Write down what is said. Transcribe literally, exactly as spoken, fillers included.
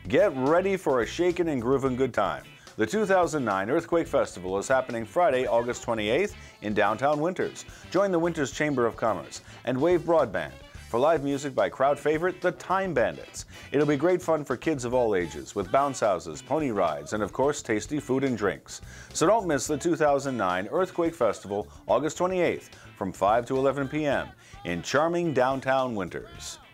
Get ready for a shakin' and groovin' good time. The two thousand nine Earthquake Festival is happening Friday, August twenty-eighth in downtown Winters. Join the Winters Chamber of Commerce and Wave Broadband for live music by crowd favorite, the Time Bandits. It'll be great fun for kids of all ages with bounce houses, pony rides, and of course, tasty food and drinks. So don't miss the two thousand nine Earthquake Festival, August twenty-eighth from five to eleven p m in charming downtown Winters.